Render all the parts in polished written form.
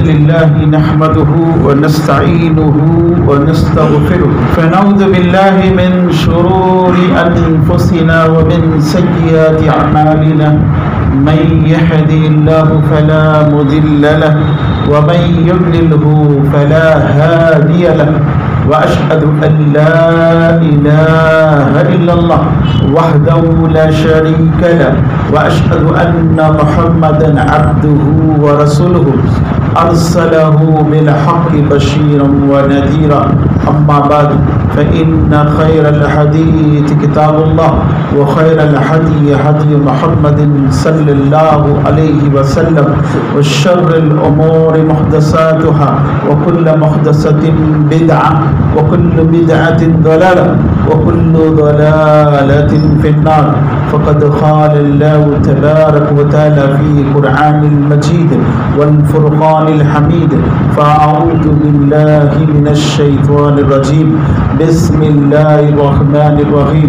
لله نحمده ونستعينه ونستغفره فنعوذ بالله من شرور أنفسنا ومن سيئات أعمالنا من يهده الله فلا مضل له ومن يضلله فلا هادي له وأشهد أن لا إله إلا الله وحده لا شريك له وأشهد أن محمدا عبده ورسوله أرسله بالحق بشيرا ونذيرا أما بعد فإن خير الحديث كتاب الله وخير الهدي هدي محمد صلى الله عليه وسلم وشر الأمور محدثاتها وكل محدثة بدعة وكل بدعة ضلالة وكل ضلالة في النار فقد قال الله تبارك وتعالى في القرآن المجيد والفرقان الحميد فأعوذ بالله من الشيطان الرجيم بسم الله الرحمن الرحيم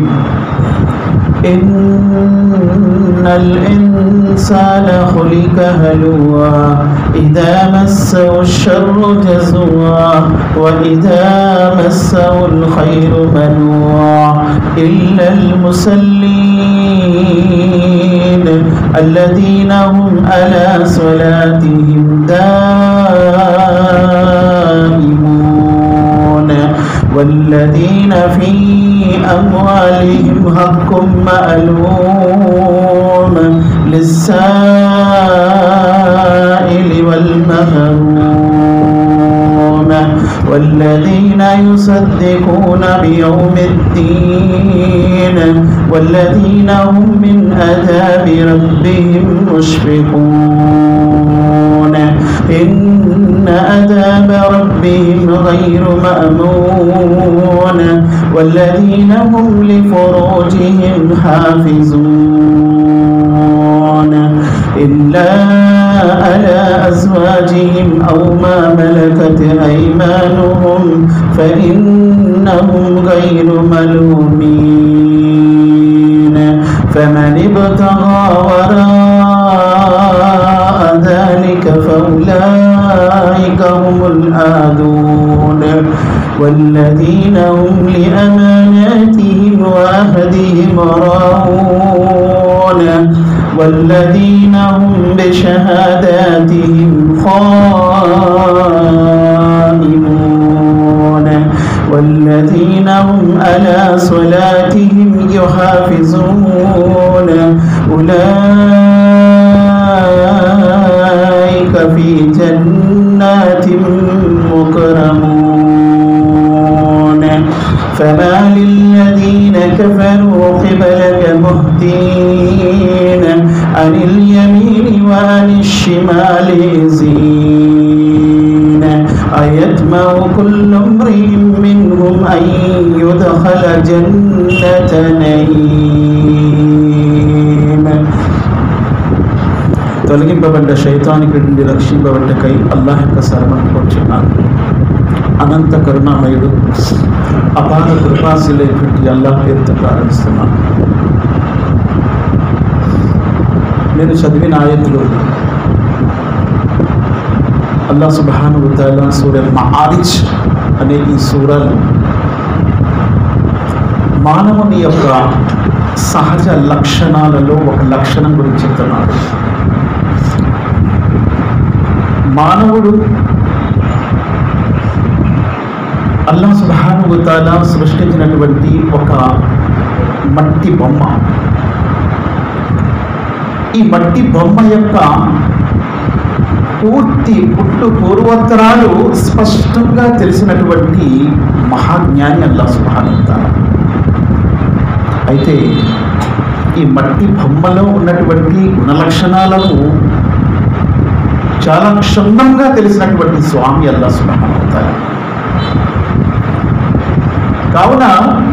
إن الإنسان خلق هلوعا إذا مسه الشر جزوعا وإذا مسه الخير منوعا إلا المصلين الذين هم على صلاتهم دائمون والذين في أموالهم حق معلوم للسائل والمحروم والذين يصدقون بيوم الدين والذين هم من عذاب ربهم مشفقون إن عذاب ربهم غير مأمون والذين هم لفروجهم حافظون إلا على أزواجهم أو ما ملكت أيمانهم فإنهم غير ملومين فمن ابتغى وراء ذلك فأولئك هم العادون والذين هم لأماناتهم وعهدهم راعون والذين هم بشهاداتهم قائمون والذين هم على صلاتهم يحافظون أولئك في جنات مكرمون فما للذين كفروا قبلك مهدين عن اليمين وعن الشمال عزين أيطمع كل امرئ منهم أن يدخل جنة نعيم తొలగింపబడ్డ శైతానికి నుండి రక్షింపబడ్డకై అల్లాహ్ యొక్క శరణు కోరుచున్నాను. అనంత కరుణామయుడు అపార కృపాశీలైనటువంటి అల్లాహ్ పేరుతో ప్రారంభిస్తున్నాను. నేను చదివిన ఆయతులు అల్లాహ్ సుబ్హానహు వ తఆలా సూరా మఆరిజ్ అనే ఈ సూరాలు మానవుని యొక్క సహజ లక్షణాలలో ఒక లక్షణం గురించి చెప్తున్నాడు. మానవుడు అల్లాహ్ సుబ్హానహు వ తఆలా సృష్టించినటువంటి ఒక మట్టి బొమ్మ. ఈ మట్టి బొమ్మ యొక్క పూర్తి పుట్టు పూర్వోత్తరాలు స్పష్టంగా తెలిసినటువంటి మహాజ్ఞాని అల్లాహ్ సుబ్హానహు వ తఆలా. అయితే ఈ మట్టి బొమ్మలో ఉన్నటువంటి గుణలక్షణాలను చాలా క్షుణ్ణంగా తెలిసినటువంటి స్వామి అల్లాహ్ సుబ్హానహు వ తఆలా. కావున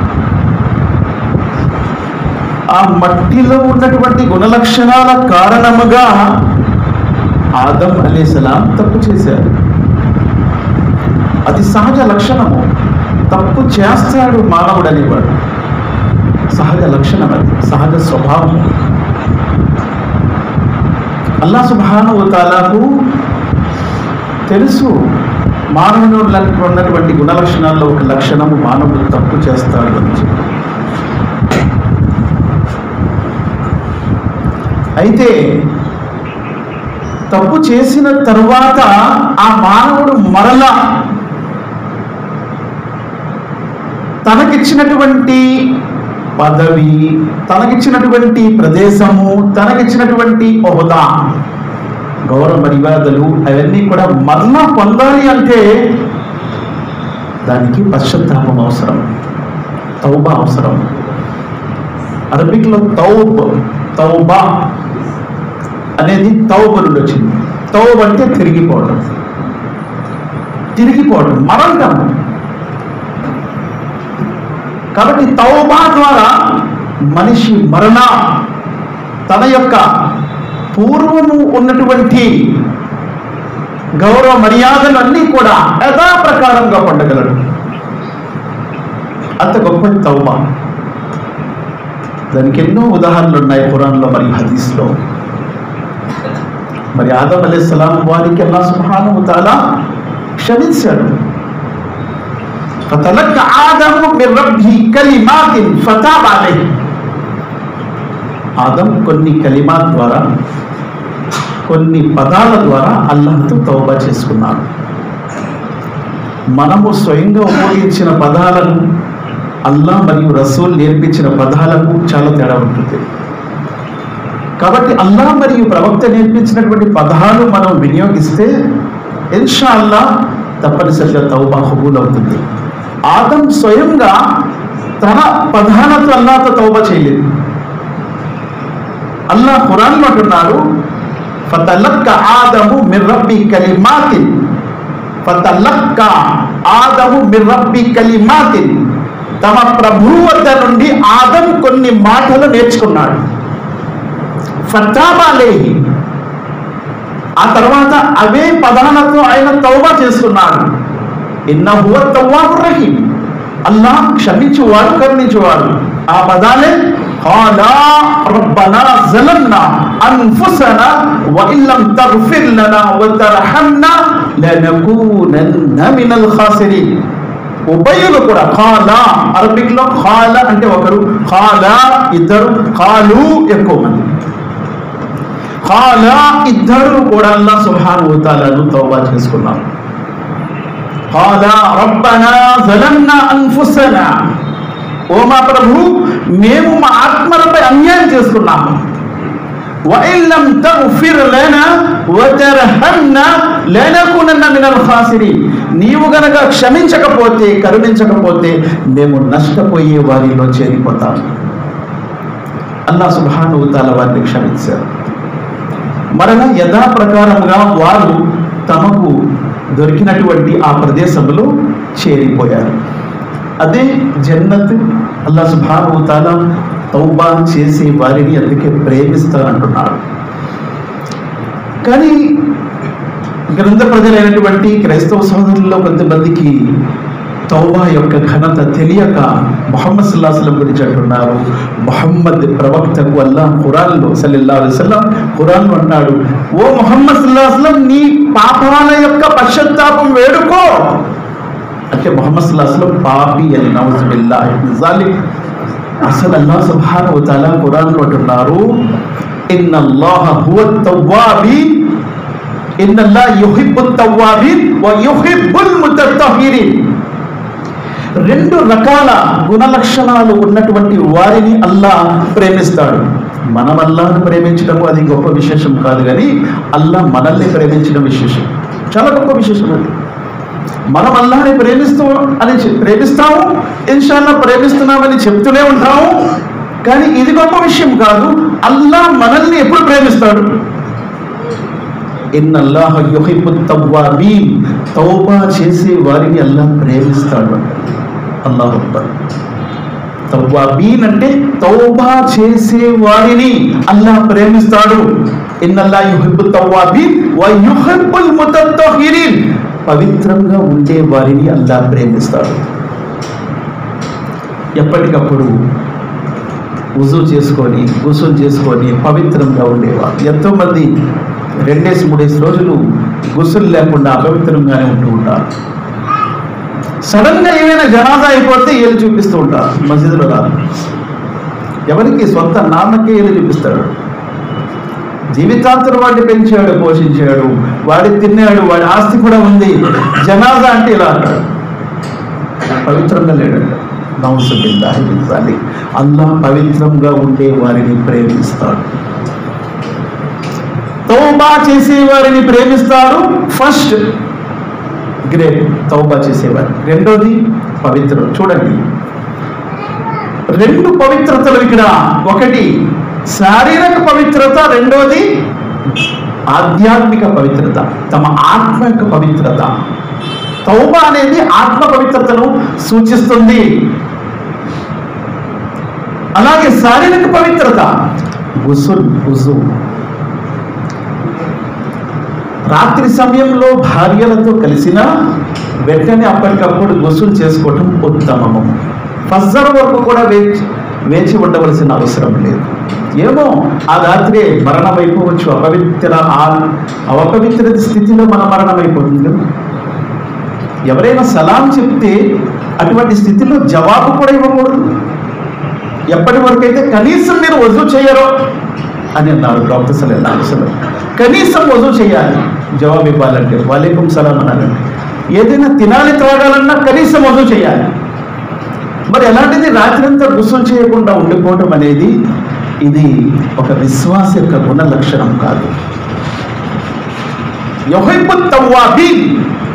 ఆ మట్టిలో ఉన్నటువంటి గుణలక్షణాల కారణముగా ఆదం అలైహిస్సలాం తప్పు చేశారు. అది సహజ లక్షణము. తప్పు చేస్తాడు మానవుడు అనేవాడు. సహజ లక్షణం, అది సహజ స్వభావం. అల్లాహ్ సుబ్హానహు వ తఆలాకు తెలుసు మానవునికి ఉన్నటువంటి గుణలక్షణాల్లో ఒక లక్షణము మానవుడు తప్పు చేస్తాడు అని చెప్పి. అయితే తప్పు చేసిన తరువాత ఆ మానవుడు మరలా తనకిచ్చినటువంటి పదవి, తనకిచ్చినటువంటి ప్రదేశము, తనకిచ్చినటువంటి హోదా, గౌరవ మర్యాదలు అవన్నీ కూడా మరలా పొందాలి అంటే దానికి పశ్చాత్తాపం అవసరం, తౌబా అవసరం. అరబిక్లో తౌబా అనేది తౌబ నుండి వచ్చింది. తౌబ అంటే తిరిగిపోవడం, మరణం. కాబట్టి తౌబా ద్వారా మనిషి మరణ తన యొక్క పూర్వము ఉన్నటువంటి గౌరవ మర్యాదలన్నీ కూడా యథాప్రకారంగా పొందగలడు. అంత గొప్ప తౌబా. దానికి ఎన్నో ఉదాహరణలు ఉన్నాయి ఖురాన్లో మరియు హదీస్లో. మరి ఆదం అలైహిస్సలాం వారికి అల్లాహ్ సుబ్హానహు వ తఆలా క్షమించాడు. ఫతలక్క ఆదము మిర్ రబ్బిహి కలిమాతిన్ ఫతాబ అలైహి. ఆదం కొన్ని కలిమాత్ ద్వారా, కొన్ని పదాల ద్వారా అల్లాహ్తో తౌబా చేసుకున్నాడు. మనము స్వయంగా ఉపయోగించిన పదాలను అల్లాహ్ మరియు రసూల్ నేర్పించిన పదాలకు చాలా తేడా ఉంటుంది. కాబట్టి అల్లాహ్ మరియు ప్రవక్త నేర్పించినటువంటి పదాలు మనం వినియోగిస్తే ఇన్షా అల్లాహ్ తప్పనిసరిగా తౌబా కబూల్ అవుతుంది. ఆదం స్వయంగా తన పదాలతో అల్లాహ్తో తౌబా చేయలేదు. అల్లాహ్ ఖురాన్లో అంటున్నాడు, ఫతలక్క ఆదము మిర్ రబ్బి కలిమాతిన్, ఫతలక్క ఆదము మిర్ రబ్బి కలిమాతిన్. తమ ప్రభువు వద్ద నుండి ఆదం కొన్ని మాటలు నేర్చుకున్నాడు. ఫతాబ అలైహి, ఆ తర్వాత అవే పదాలతో ఆయన తౌబా చేసుకున్నాడు. ఇన్నహు హువ తవ్వాబుర్ రహీమ్, అల్లాహ్ క్షమించువాడు, కరుణించువాడు. ఆ పదాలే ఖాలా రబ్బనా జలమ్నా అన్ఫుసనా వ ఇల్లం తగ్ఫిర్ లనా వ తర్హమ్నా లనకూనన్న మినల్ ఖాసిరీన్. ఉభయులు కూడా ఖాలా, అరబిక్లో ఖాలా అంటే ఒకరు, ఖాలా ఇద్దరు, ఖాలు ఎక్కువ మంది. ఖాలా ఇద్దరు కూడా అల్లాహ్ సుబ్హానహు వ తఆలాను తౌబా చేసుకున్నారు. ఖాలా రబ్బనా జలమ్నా అన్ఫుసనా, ఓ మా ప్రభు మేము మా ఆత్మలపై అన్యాయం చేసుకున్నాము. వ ఇల్లం తగ్ఫిర్ లనా వ తర్హమ్నా లనకూనన్న మినల్ ఖాసిరీన్. నీవు గనక క్షమించకపోతే, కరుణించకపోతే మేము నష్టపోయే వారిలో చేరిపోతాం. అల్లాహ్ సుబ్హానహు వ తఆలా వారిని క్షమించారు. మరలా యథాప్రకారంగా వారు తమకు దొరికినటువంటి ఆ ప్రదేశంలో చేరిపోయారు. అదే జన్నత్. అల్లాహ్ సుబ్హానహు వ తఆలా తౌబా చేసే వారిని అందుకే ప్రేమిస్తారంటున్నారు. కానీ గ్రంథ ప్రజలైనటువంటి క్రైస్తవ సోదరుల్లో కొంతమందికి తౌబా యొక్క ఘనత తెలియక ముహమ్మద్ సల్లల్లాహు అలైహి వసల్లం గురించి అంటున్నారు. ముహమ్మద్ ప్రవక్తకు అల్లాహ్ ఖురాన్లో సల్లల్లాహు అలైహి వసల్లం ఖురాన్లో అన్నాడు, ఓ ముహమ్మద్ సల్లల్లాహు అలైహి వసల్లం నీ పాపాల యొక్క పశ్చాత్తాపం వేడుకో అంటే ముహమ్మద్ సల్లల్లాహు అలైహి వసల్లం పాపి అని, నౌజు బిల్లాహి మిన్ జాలిక్. అసలు అల్లాహ్ సుబ్హానహు వ తఆలా ఖురాన్లో అంటున్నారు, ఇన్నల్లాహ హువత్ తవ్వాబీన్, ఇన్నల్లాహ యుహిబ్బుత్ తవ్వాబీన్ వ యుహిబ్బుల్ ముతత్తహిరీన్. రెండు రకాల గుణలక్షణాలు ఉన్నటువంటి వారిని అల్లాహ్ ప్రేమిస్తాడు. మనం అల్లాహ్ను ప్రేమించడం అది గొప్ప విశేషం కాదు, కానీ అల్లాహ్ మనల్ని ప్రేమించడం విశేషం, చాలా గొప్ప విశేషం అది. మనం అల్లాహ్ని ప్రేమిస్తాము, ఇన్షాల్లాహ్ ప్రేమిస్తున్నామని చెప్తూనే ఉంటాము, కానీ ఇది గొప్ప విషయం కాదు. అల్లాహ్ మనల్ని ఎప్పుడు ప్రేమిస్తాడు? ఇన్నల్లాహ యుహిబ్బుత్ తవ్వాబీన్, తౌబా చేసే వారిని అల్లాహ్ ప్రేమిస్తాడు. అల్లాహు అక్బర్. తవ్వాబీన్ అంటే తౌబా చేసే వారిని అల్లాహ్ ప్రేమిస్తాడు. ఇన్నల్లాహ యుహిబ్బుత్ తవ్వాబీన్ వ యుహిబ్బుల్ ముతత్తహిరీన్, పవిత్రంగా ఉండే వారిని అల్లాహ్ ప్రేమిస్తాడు. ఎప్పటికప్పుడు వుజూ చేసుకొని, గుసుల్ చేసుకొని పవిత్రంగా ఉండేవారు. ఎంతోమంది 2-3 రోజులు గుస్సులు లేకుండా అపవిత్రంగానే ఉంటూ ఉంటారు. సడన్గా ఏమైనా జనాజా అయిపోతే ఏళ్ళు చూపిస్తూ ఉంటారు. మసీదులో రాదు, ఎవరికి సొంత నాన్నకే ఏళ్ళు చూపిస్తాడు. జీవితాంతరం వాడిని పెంచాడు, పోషించాడు, వాడి తిన్నాడు, వాడి ఆస్తి కూడా ఉంది. జనాజా అంటే ఇలా అంటాడు, పవిత్రంగా లేడంట. నౌసుబిల్లాహి. అల్లాహ్ పవిత్రంగా ఉండే వారిని ప్రేమిస్తాడు, తౌబా చేసే వారిని ప్రేమిస్తారు. ఫస్ట్ గ్రేట్ తౌబా చేసేవారు. రెండోది పవిత్రం. చూడండి, 2 పవిత్రతలు ఇక్కడ. ఒకటి శారీరక పవిత్రత, రెండోది ఆధ్యాత్మిక పవిత్రత, తమ ఆత్మ యొక్క పవిత్రత. తౌబా అనేది ఆత్మ పవిత్రతను సూచిస్తుంది. అలాగే శారీరక పవిత్రత గుసుల్, ఉజు. రాత్రి సమయంలో భార్యలతో కలిసిన వెంటనే అప్పటికప్పుడు గుసులు చేసుకోవటం ఉత్తమము. ఫజర్ వరకు కూడా వేచి ఉండవలసిన అవసరం లేదు. ఏమో ఆ రాత్రే మరణం అయిపోవచ్చు, అపవిత్ర స్థితిలో మన మరణం అయిపోతుంది కదా. ఎవరైనా సలాం చెప్తే అటువంటి స్థితిలో జవాబు కూడా ఇవ్వకూడదు. ఎప్పటి వరకు అయితే కనీసం మీరు వజూ చేయరో అని అన్నారు ప్రవక్త సల్లల్లాహు అలైహి వసల్లం. కనీసం వజూ చేయాలి జవాబు ఇవ్వాలంటే, వాలేకుం సలాం అనాలంటే. ఏదైనా తినాలి, త్రాగాలన్నా కనీసం వజూ చేయాలి. మరి అలాంటిది రాత్రంతా గుస్సులు చేయకుండా ఉండిపోవటం అనేది ఇది ఒక విశ్వాస యొక్క గుణ లక్షణం కాదు. యుహిబ్బు తవ్వాబీన్,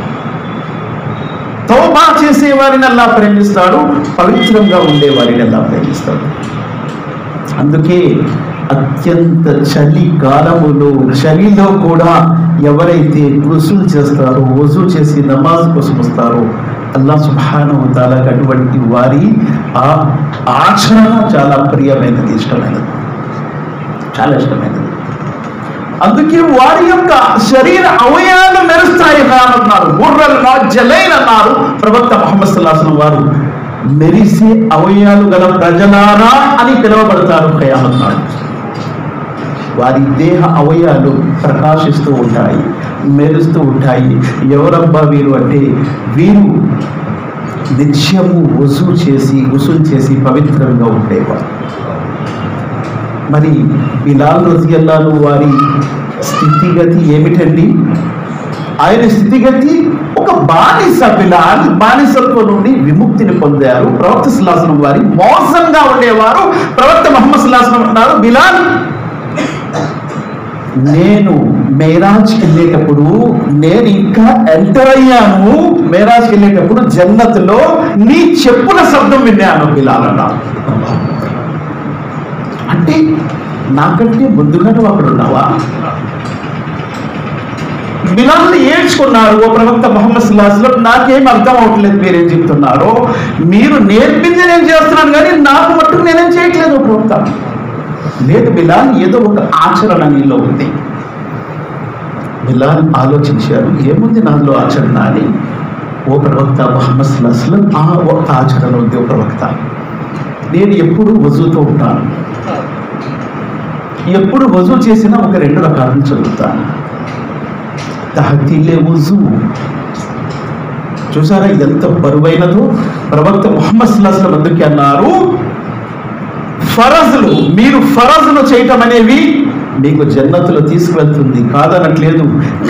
తౌబా చేసే వారిని అల్లా ప్రేమిస్తాడు, పవిత్రంగా ఉండే వారిని అల్లా ప్రేమిస్తాడు. అందుకే అత్యంత చలి కాలములో, చలిలో కూడా ఎవరైతే గుసులు చేస్తారో, వజూ చేసి నమాజ్ కోసం వస్తారో, అల్లాహ్ సుబ్హానహు వ తఆలాకి అటువంటి వారి ఆ ఆచరణ చాలా ప్రియమైనది, ఇష్టమైనది, చాలా ఇష్టమైనది. అందుకే వారి యొక్క శరీర అవయవాలు మెరుస్తాయి అన్నారు. బుర్రలు నాజలైన్ అన్నారు ప్రవక్త ముహమ్మద్ సల్లల్లాహు అలైహి వసల్లం వారు. మెరిసే అవయవాలు గల ప్రజలారా అని పిలువబడతారు ఖియామత్ నాడు. వారి దేహ అవయవాలు ప్రకాశిస్తూ ఉంటాయి, మెరుస్తూ ఉంటాయి. ఎవరబ్బా వీరు అంటే, వీరు నిత్యము గుసులు చేసి పవిత్రంగా ఉండేవారు. మరి బిలాల్ రజియల్లాహు వారి స్థితిగతి ఏమిటండి? ఆయన స్థితిగతి ఒక బానిస. బిలాల్ బానిసత్వం నుండి విముక్తిని పొందారు. ప్రవక్త సల్లల్లాహు అలైహి వసల్లం వారి మోసంగా ఉండేవారు. ప్రవక్త ముహమ్మద్ సల్లల్లాహు అలైహి వసల్లం అన్నారు, బిలాల్, నేను మేరాజ్కి వెళ్ళేటప్పుడు, నేను ఇంకా ఎంటర్ అయ్యాను, మేరాజ్కి వెళ్ళేటప్పుడు జన్నత్లో నీ చెప్పుల శబ్దం విన్నాను బిలాల్ అన్నారు. అంటే నాకంటే ముందుగా నువ్వు అక్కడ ఉన్నావా? బిలాల్ని ఏడ్చుకున్నారు. ఓ ప్రవక్త ముహమ్మద్ సల్లల్లాహు అలైహి వసల్లం, నాకేం అర్థం అవట్లేదు మీరేం చెప్తున్నారో. మీరు నేర్పింది నేను చేస్తున్నాను, కానీ నాకు మట్టుకు నేనేం చేయట్లేదు ప్రవక్త. లేదు బిలాల్, ఏదో ఒక ఆచరణ నీలో ఉంది. బిలాల్ ఆలోచించారు, ఏముంది నాలో ఆచరణ అని. ఓ ప్రవక్త ముహమ్మద్ సల్లల్లాహు అలైహి వసల్లం, ఆ ఒక ఆచరణ ఉంది ఓ ప్రవక్త. నేను ఎప్పుడు వజూతో ఉంటాను, ఎప్పుడు వజూ చేసినా ఒక 2 రకాలను చదువుతాను. తహతీలే వజూ. చూసారా ఎంత బరువైనదో? ప్రవక్త ముహమ్మద్ సల్లల్లాహు అలైహి వసల్లం అందుకే అన్నారు, ఫరజులు, మీరు ఫరజులు చేయటం అనేవి మీకు జన్నతులో తీసుకువెళ్తుంది, కాదనట్లేదు.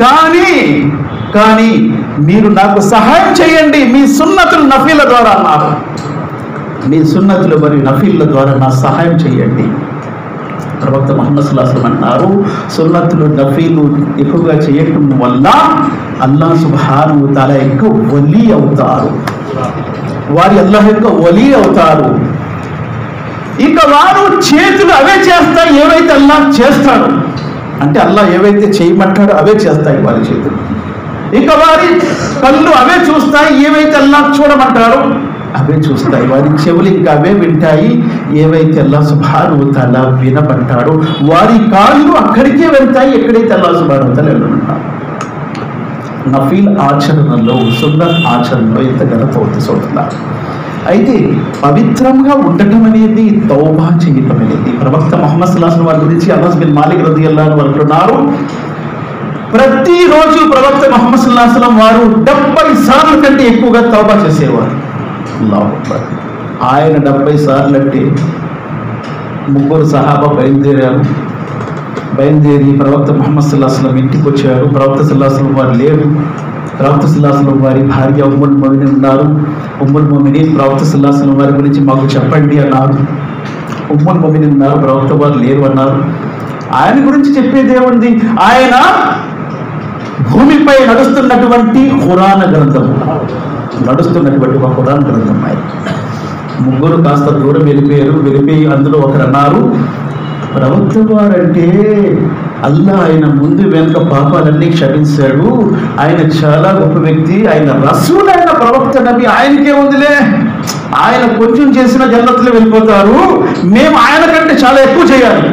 కానీ మీరు నాకు సహాయం చేయండి మీ సున్నతులు నఫీల ద్వారా అన్నారు. మీ సున్నతులు మరియు నఫీల ద్వారా నా సహాయం చేయండి. ప్రవక్త ముహమ్మద్ సల్లల్లాహు అలైహి వసల్లం అన్నారు, సున్నతులు నఫీలు ఎక్కువగా చేయటం వల్ల అల్లాహ్ సుబ్హానహు వ తఆలా యొక్క వలీ అవుతారు, వారి అల్లాహ్ యొక్క వలీ అవుతారు. ఇక వారు చేతులు అవే చేస్తాయి ఏవైతే అల్లాహ్ చేస్తాడు, అంటే అల్లాహ్ ఏవైతే చేయమంటాడో అవే చేస్తాయి వారి చేతులు. ఇక వారి కళ్ళు అవే చూస్తాయి ఏవైతే అల్లాహ్ చూడమంటాడో అవే చూస్తాయి. వారి చెవులు ఇంకా అవే వింటాయి ఏవైతే అల్లాహ్ సుబ్హానహు వ తఆలా వినమంటాడో. వారి కాళ్ళు అక్కడికే వెళ్తాయి ఎక్కడైతే అల్లాహ్ సుబ్హానహు వ తఆలా వెళ్ళమంటాడు. నఫీల్ ఆచరణలో, సున్నత్ ఆచరణలో ఇంత ఘనత ఉంది సోదరులారా. అయితే పవిత్రంగా ఉండటం అనేది తౌబా చేయటం అనేది. ప్రవక్త ముహమ్మద్ సల్లల్లాహు అలైహి వసల్లం వారి గురించి అనస్ బిన్ మాలిక్ రదియల్లాహు అన్హు అంటున్నారు, ప్రతిరోజు ప్రవక్త ముహమ్మద్ సల్లల్లాహు అలైహి వసల్లం వారు 70 సార్లు కంటే ఎక్కువగా తౌబా చేసేవారు. అల్లాహు అక్బర్. ఆయన 70 సార్లు అంటే ముగ్గురు సహాబా బయలుదేరి ప్రవక్త ముహమ్మద్ సల్లల్లాహు అలైహి వసల్లం ఇంటికి వచ్చారు. ప్రవక్త సల్లల్లాహు అలైహి వసల్లం వారు లేరు. ప్రవక్త సల్లల్లాహు అలైహి వసల్లం వారి భార్య ఉమ్ముల్ మొమినీన్ ఉన్నారు. ఉమ్ముల్ మొమినీన్ ప్రవక్త సల్లల్లాహు అలైహి వసల్లం వారి గురించి మాకు చెప్పండి అన్నారు. ఉమ్ముల్ మొమినీన్ ఉన్నారు, ప్రవక్త వారు లేరు అన్నారు. ఆయన గురించి చెప్పేది ఏముంది? ఆయన భూమిపై నడుస్తున్నటువంటి ఖురాన్ గ్రంథం, నడుస్తున్నటువంటి ఒక ఖురాన్ గ్రంథం. ఆయన ముగ్గురు కాస్త దూరం వెళ్ళిపోయి అందులో ఒకరు అన్నారు, ప్రవక్త వారంటే అల్లాహ్ ఆయన ముందు వెనుక పాపాలన్నీ క్షమించాడు, ఆయన చాలా గొప్ప వ్యక్తి, ఆయన రసూల్, ఆయన ప్రవక్త నబి, ఆయనకే ఉందిలే, ఆయన కొంచెం చేసిన జన్నతులు వెళ్ళిపోతారు, మేము ఆయన కంటే చాలా ఎక్కువ చేయాలి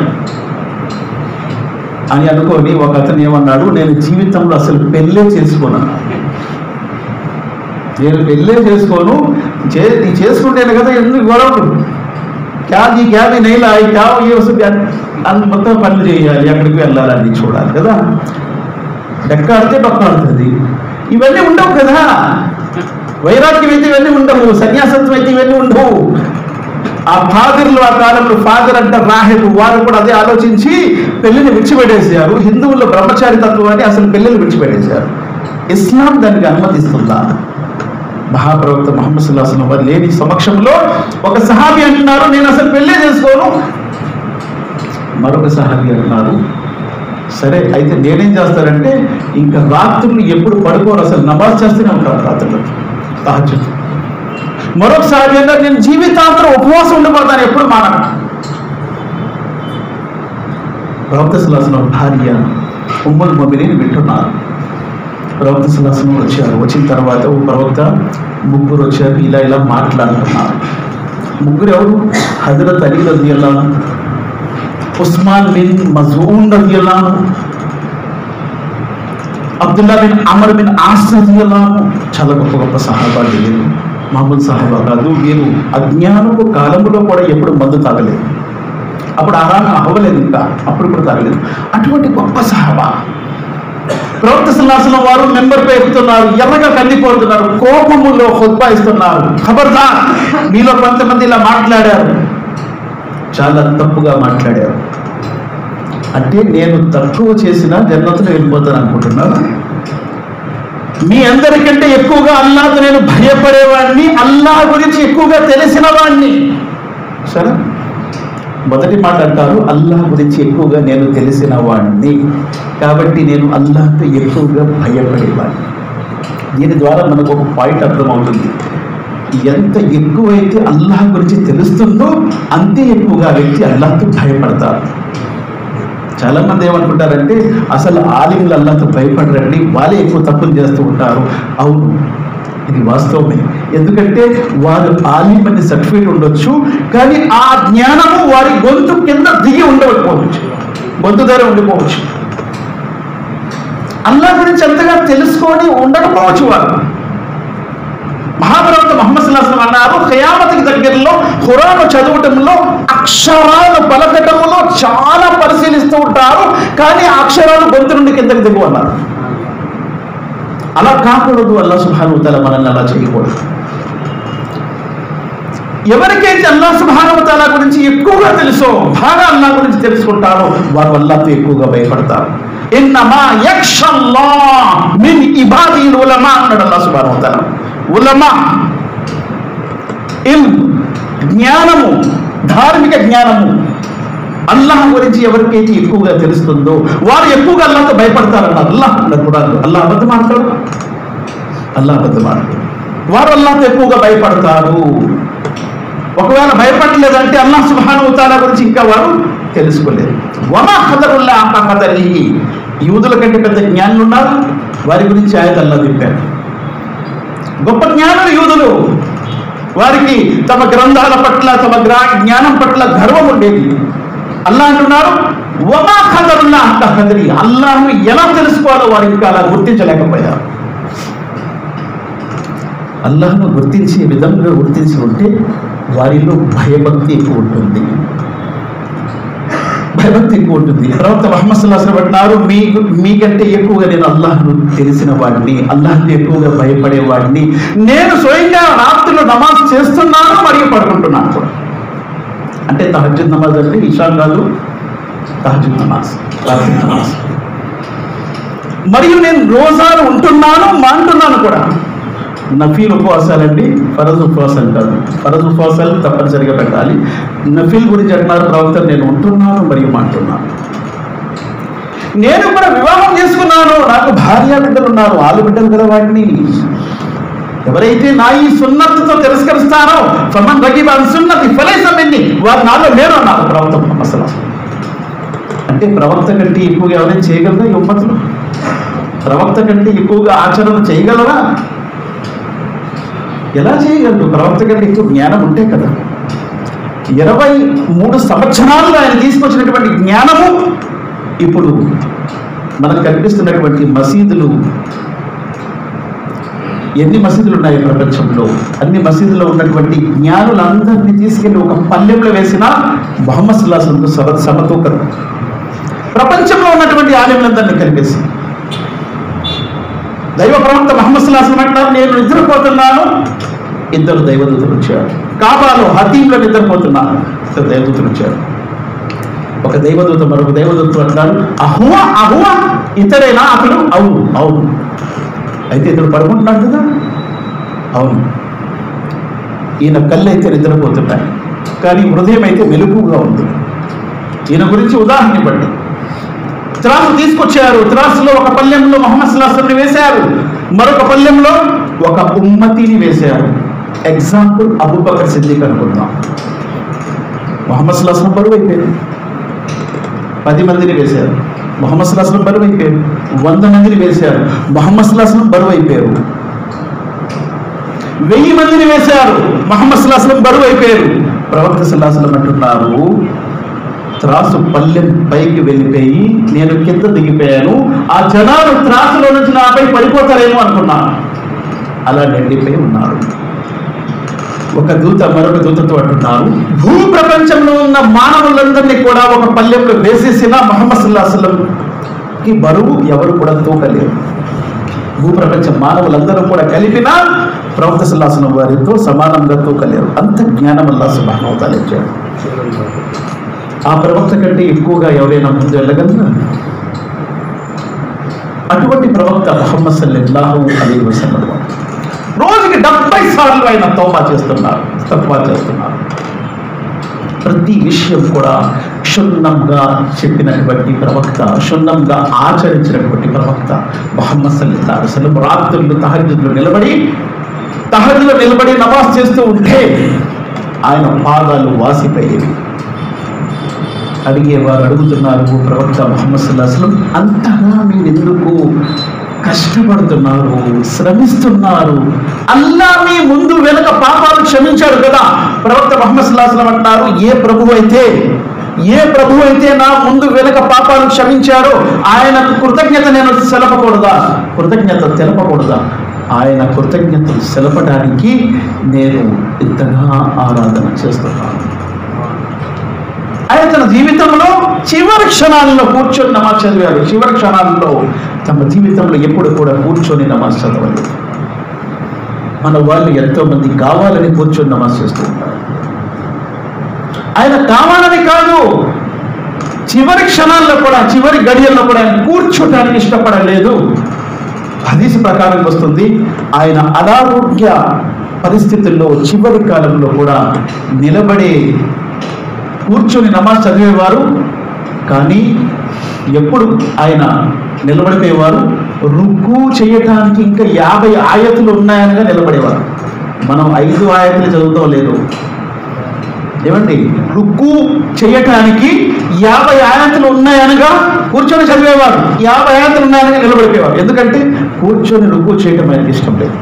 అని అనుకొని ఒక అతను ఏమన్నాడు, నేను జీవితంలో అసలు పెళ్ళే చేసుకున్నాను, నేను పెళ్ళే చేసుకోను, చేసుకుంటేనే కదా ఎందుకు గొడవలు, క్యాబీ నైలా అన్ని మొత్తం పనులు చేయాలి, ఎక్కడికి వెళ్ళాలని చూడాలి కదా, డెక్కాడితే డొక్కాడుతుంది, ఇవన్నీ ఉండవు కదా, వైరాగ్యం అయితే ఇవన్నీ ఉండవు, సన్యాసత్వం అయితే ఇవన్నీ ఉండవు. ఆ ఫాదర్లు ఆ కాలంలో ఫాదర్ అంటే రాహెబ్, వారు కూడా అదే ఆలోచించి పెళ్లిని విడిచిపెట్టేశారు. హిందువుల్లో బ్రహ్మచారి తత్వాన్ని అసలు పెళ్లిని విడిచిపెట్టేశారు. ఇస్లాం దానికి అనుమతిస్తుందా? మహాప్రవక్త ముహమ్మద్ సల్లల్లాహు అలైహి వసల్లం వారు లేని సమక్షంలో ఒక సహాబీ అంటున్నారు, నేను అసలు పెళ్ళే చేసుకోను. మరొక సహాబీ అంటున్నారు, సరే అయితే నేనేం చేస్తానంటే ఇంకా రాత్రులు ఎప్పుడు పడుకోరు, అసలు నమాజ్ చేస్తూనే ఉంటాను రాత్రులు, తహజ్జుద్. మరొక సహాబీ అన్నారు, నేను జీవితాంతరం ఉపవాసం ఉండిపోతాను, ఎప్పుడు మానను. ప్రవక్త సల్లల్లాహు అలైహి వసల్లం భార్య ఉమ్ముల్ మొమినీన్ వింటున్నారు. ప్రవక్త సల్లల్లాహు అలైహి వసల్లం వచ్చారు. వచ్చిన తర్వాత ఓ ప్రవక్త, ముగ్గురు వచ్చారు, ఇలా మాట్లాడుతున్నారు. ముగ్గురు ఎవరు? హజరత్ అలీ రజియల్లాహు అన్హు, ఉస్మాన్ బిన్ మజ్ఊన్ రజియల్లాహు అన్హు, Abdullah bin Amar bin Aas రజియల్లాహు అన్హు. చాలా గొప్ప సహాబాలు వీరు, మామూలు సహాబా కాదు. వీరు అజ్ఞానపు కాలంలో కూడా ఎప్పుడు మందు తాగలేదు, అప్పుడు ఆరాధన అవ్వలేదు, ఇంకా అప్పుడు కూడా తాగలేదు. అటువంటి గొప్ప సహాబా. ప్రవక్త సల్లల్లాహు అలైహి వసల్లం వారు మెంబర్పై ఎక్కుతున్నారు, ఎర్రగా కందిపోతున్నారు, కోపములో ఖుత్బా ఇస్తున్నారు. ఖబర్దార్, మీలో కొంతమంది ఇలా మాట్లాడారు, చాలా తప్పుగా మాట్లాడారు అంటే నేను తక్కువ చేసినా జన్నతులు వెళ్ళిపోతాను అనుకుంటున్నాను. మీ అందరికంటే ఎక్కువగా అల్లాహ్ నేను భయపడేవాడిని, అల్లాహ్ గురించి ఎక్కువగా తెలిసిన వాడిని. సరే, మొదటి మాట అంటారు, అల్లాహ్ గురించి ఎక్కువగా నేను తెలిసిన వాడిని, కాబట్టి నేను అల్లాహ్తో ఎక్కువగా భయపడేవాడిని. దీని ద్వారా మనకు ఒక పాయింట్ అర్థమవుతుంది, ఎంత ఎక్కువైతే అల్లాహ్ గురించి తెలుస్తుందో అంతే ఎక్కువగా వ్యక్తి అల్లాహ్తో భయపడతారు. చాలామంది ఏమనుకుంటారంటే అసలు ఆలింలు అల్లాహ్తో భయపడరండి, వాళ్ళే ఎక్కువ తప్పులు చేస్తూ ఉంటారు. అవును, ఇది వాస్తవమే. ఎందుకంటే వారు ఆలిం అనే సర్టిఫికేట్ ఉండొచ్చు, కానీ ఆ జ్ఞానము వారి గొంతు కింద దిగి ఉండకపోవచ్చు, గొంతు ధర ఉండిపోవచ్చు. అల్లాహ్ గురించి అంతగా తెలుసుకొని ఉండకపోవచ్చు వారు. మహాప్రవక్త ముహమ్మద్ సల్లల్లాహు అలైహి వసల్లం అన్నారు, ఖియామత్కి దగ్గరలో ఖురాన్ చదవటంలో అక్షరాలు పలకటంలో చాలా పరిశీలిస్తూ ఉంటారు, కానీ ఆ అక్షరాలు గొంతు నుండి కిందకి దిగు అన్నారు. అలా కాకూడదు, అల్లాహ్ సుబ్హానహు వ తఆలా మనల్ని అలా చేయకూడదు. ఎవరికైతే అల్లాహ్ సుబ్హానహు వ తఆలా గురించి ఎక్కువగా తెలుసో, బాగా అల్లాహ్ గురించి తెలుసుకుంటారో, వారు అల్లాహ్తో ఎక్కువగా భయపడతారు. ఇన్నమా యఖ్షల్లాహ్ మిన్ ఇబాదిల్ ఉలమా అన్నాడు అల్లాహ్ సుబ్హానహు వ తఆలా. ఉలమా, ఇల్మ్, జ్ఞానము, ధార్మిక జ్ఞానము, అల్లాహ్ గురించి ఎవరికైతే ఎక్కువగా తెలుస్తుందో వారు ఎక్కువగా అల్లాహ్తో భయపడతారన్నారు. అల్లాహ్ ఖురాన్లో అల్లాహ్ అబద్ధం ఆడతాడు, అల్లాహ్ అబద్ధం ఆడతాడు. వారు అల్లాహ్తో ఎక్కువగా భయపడతారు. ఒకవేళ భయపడలేదంటే అల్లాహ్ సుబ్హానహు వ తఆలా గురించి ఇంకా వారు తెలుసుకోలేదు. వమా ఖదరుల్లాహ్ హక్క ఖదరిహి, యూదుల కంటే పెద్ద జ్ఞానులు ఉన్నారు, వారి గురించి ఆయత అల్లాహ్ చెప్పారు. గొప్ప జ్ఞానులు యూదులు, వారికి తమ గ్రంథాల పట్ల, తమ జ్ఞానం పట్ల గర్వం ఉండేది. అల్లాహ్ అంటున్నారు, వమా ఖదరుల్లాహ్ హక్క ఖదరిహి, అల్లాహ్ను ఎలా తెలుసుకోవాలో వారు ఇంకా అలా గుర్తించలేకపోయారు. అల్లాహ్ను గుర్తించే విధంగా గుర్తించి ఉంటే వారిలో భయభక్తి ఎక్కువ ఉంటుంది. భయభక్తి ఎక్కువ ఉంటుంది. ప్రవక్త ముహమ్మద్ సల్లల్లాహు అలైహి వసల్లం అంటున్నారు, మీకంటే ఎక్కువగా నేను అల్లాహ్ను తెలిసిన వాడిని, అల్లాహ్ని ఎక్కువగా భయపడేవాడిని. నేను స్వయంగా రాత్రులు నమాజ్ చేస్తున్నాను మరియు పడుకుంటున్నాను కూడా. అంటే తహజ్జుద్ నమాజ్ అంటే ఇషా కాదు, తహజ్జుద్ నమాజ్, రాత్రి నమాజ్. మరియు నేను రోజాలు ఉంటున్నాను, మాంటున్నాను కూడా. నఫీల్ ఉపవాసాలండి, ఫరజ్ ఉపవాసాలు కాదు. ఫరజ్ ఉపవాసాలు తప్పనిసరిగా పెట్టాలి. నఫీల్ గురించి అంటున్నారు ప్రవక్త, నేను ఉంటున్నాను మరియు మాంటున్నాను. నేను కూడా వివాహం చేసుకున్నాను, నాకు భార్య బిడ్డలు ఉన్నారు, ఆలు బిడ్డలు కదా వాడిని. ఎవరైతే నా ఈ సున్నత్తుతో తిరస్కరిస్తారో ఫమన్ రగిబ అన్ సున్నతి ఫలైస మిన్నీ, వారు నాలో లేరు అన్నారు ప్రవక్త ముహమ్మద్ సల్లల్లాహు అలైహి వసల్లం. అంటే ప్రవక్త కంటే ఎక్కువగా ఎవరైనా చేయగలరా ఈ ఉమ్మతులు? ప్రవక్త కంటే ఎక్కువగా ఆచరణ చేయగలరా? ఎలా చేయగలరు? ప్రవక్త కంటే ఎక్కువ జ్ఞానం ఉంటే కదా. 23 సంవత్సరాలు ఆయన తీసుకొచ్చినటువంటి జ్ఞానము ఇప్పుడు మనకు కనిపిస్తున్నటువంటి మసీదులు, ఎన్ని మసీదులు ఉన్నాయి ప్రపంచంలో, అన్ని మసీదులో ఉన్నటువంటి జ్ఞానులందరినీ తీసుకెళ్లి ఒక పల్లెంలో వేసిన ముహమ్మద్ సల్లల్లాహు అలైహి వసల్లం సమతూకం. ప్రపంచంలో ఉన్నటువంటి ఆలయంలందరినీ కలిపేసి దైవ ప్రవక్త ముహమ్మద్ సల్లల్లాహు అలైహి వసల్లం అంటారు, నేను నిద్రపోతున్నాను, 2 దైవదూతలు వచ్చారు. కాబాలో హతీంలో నిద్రపోతున్నాను, 2 దైవదూతలు వచ్చారు. ఒక దైవదూత మరొక దైవదూత అంటారు, అహువా అహువా, ఇతరేనా అతడు? అవును అవును. అయితే ఇతడు పడుకుంటున్నాడు కదా? అవును. ఈయన కళ్ళు అయితే నిద్రపోతున్నాయి, కానీ హృదయం అయితే మెలకుగా ఉంది. ఈయన గురించి ఉదాహరణ ఇవ్వండి. త్రాసు తీసుకొచ్చారు, త్రాసులో ఒక పల్లెంలో ముహమ్మద్ సల్లల్లాహు అలైహి వసల్లం వేశారు, మరొక పల్లెంలో ఒక ఉమ్మతిని వేశారు. ఎగ్జాంపుల్ అబూబకర్ సిద్దిక్ అనుకుందాం. ముహమ్మద్ సల్లల్లాహు అలైహి వసల్లం బరువు అయిపోయారు, 10 మందిని వేశారు. ముహమ్మద్ సల్లల్లాహు అలైహి వసల్లం బరువు అయిపోయారు. 100 మందిని వేశారు. ముహమ్మద్ సల్లల్లాహు అలైహి వసల్లం బరువు అయిపోయారు. 1000 మందిని వేశారు. ముహమ్మద్ సల్లల్లాహు అలైహి వసల్లం బరువు అయిపోయారు. ప్రవక్త సల్లల్లాహు అలైహి వసల్లం అంటున్నారు, త్రాసు పల్లెం పైకి వెళ్ళిపోయి నేను కింద దిగిపోయాను, ఆ జనాలు త్రాసులో నుంచి నాపై పడిపోతారేమో అనుకున్నాను. అలా నిండిపోయి ఉన్నారు. ఒక దూత మరొక దూతతో అంటున్నారు, భూ ప్రపంచంలో ఉన్న మానవులందరినీ కూడా ఒక పల్లెంలో వేసేసిన ముహమ్మద్ సల్లల్లాహు అలైహి వసల్లంకి బరువు ఎవరు కూడా తూకలేరు. భూప్రపంచ మానవులందరూ కూడా కలిపినా ప్రవక్త సల్లల్లాహు అలైహి వసల్లం వారితో సమానంగా తూకలేరు. అంత జ్ఞానం అల్లాహ్ సుబ్హానహు వ తఆలా ఇచ్చాడు. ఆ ప్రవక్త కంటే ఎక్కువగా ఎవరైనా ముందు వెళ్ళగలరా? అటువంటి ప్రవక్త ముహమ్మద్ సల్లల్లాహు అలైహి వసల్లం రోజుకి 70 సార్లు ఆయన తౌబా చేస్తున్నారు. ప్రతి విషయం కూడా క్షుణ్ణంగా చెప్పినటువంటి ప్రవక్త, క్షుణ్ణంగా ఆచరించినటువంటి ప్రవక్త ముహమ్మద్ సల్లల్లాహు అలైహి వసల్లం. రాత్రులు తహజ్జుద్లో నిలబడి నమాజ్ చేస్తూ ఉంటే ఆయన పాదాలు వాసిపోయేవి. అడిగేవారు అడుగుతున్నారు, ప్రవక్త ముహమ్మద్ సల్లల్లాహు అలైహి వసల్లం అంతగా మీరు ఎందుకు కష్టపడుతున్నారు, శ్రమిస్తున్నారు? అల్లాహ్ మీ ముందు వెనుక పాపాలు క్షమించాడు కదా. ప్రవక్త ముహమ్మద్ సల్లల్లాహు అలైహి వసల్లం అంటున్నారు, ఏ ప్రభువు అయితే నా ముందు వెనుక పాపాలు క్షమించాడో ఆయనకు కృతజ్ఞత నేను తెలపకూడదా? ఆయన కృతజ్ఞతలు సెలపడానికి నేను ఇంతగా ఆరాధన చేస్తున్నాను. ఆయన తన జీవితంలో చివరి క్షణాల్లో కూర్చొని నమాజ్ చదివారు. చివరి క్షణాల్లో తమ జీవితంలో ఎప్పుడు కూడా కూర్చొని నమాజ్ చదవాలి. మన వాళ్ళు ఎంతో మంది కావాలని కూర్చొని నమాజ్ చేస్తూ ఉంటారు. ఆయన కావాలని కాదు, చివరి క్షణాల్లో కూడా, చివరి గడియల్లో కూడా ఆయన కూర్చోటానికి ఇష్టపడలేదు. హదీస్ ప్రకారం వస్తుంది, ఆయన అనారోగ్య పరిస్థితుల్లో చివరి కాలంలో కూడా కూర్చొని నమాజ్ చదివేవారు. కానీ ఎప్పుడు ఆయన నిలబడిపోయేవారు, రుకు చేయటానికి ఇంకా 50 ఆయతులు ఉన్నాయనగా నిలబడేవారు. మనం 5 ఆయతులు చదువుతాం లేదు ఏమండి, రుకు చేయటానికి 50 ఆయతులు ఉన్నాయనగా కూర్చొని చదివేవారు. 50 ఆయతులు ఉన్నాయనగా నిలబడిపోయేవారు. ఎందుకంటే కూర్చొని రుకు చేయటం ఆయనకి ఇష్టం లేదు.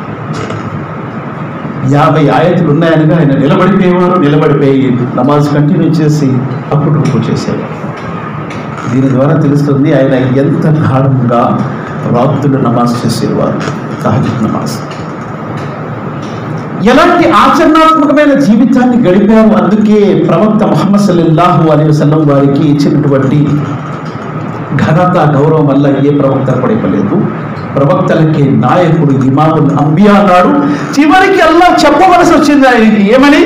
50 ఆయతులు ఉన్నాయనగా ఆయన నిలబడిపోయి నమాజ్ కంటిన్యూ చేసి అప్పుడు రుకు చేసేవారు. దీని ద్వారా తెలుస్తుంది ఆయన ఎంత గాఢంగా రాత్రులు నమాజ్ చేసేవారు, తహజ్జుద్ నమాజ్. ఎలాంటి ఆచరణాత్మకమైన జీవితాన్ని గడిపారు. అందుకే ప్రవక్త ముహమ్మద్ సల్లల్లాహు అలైహి వసల్లం వారికి ఇచ్చినటువంటి ఘనత గౌరవం వల్ల ఏ ప్రవక్త కూడా ఇవ్వలేదు. ప్రవక్తలకి నాయకుడు ఇమాముల్ అంబియా అన్నాడు. చివరికి అల్లాహ్ చెప్పవలసి వచ్చింది ఆయనకి, ఏమని?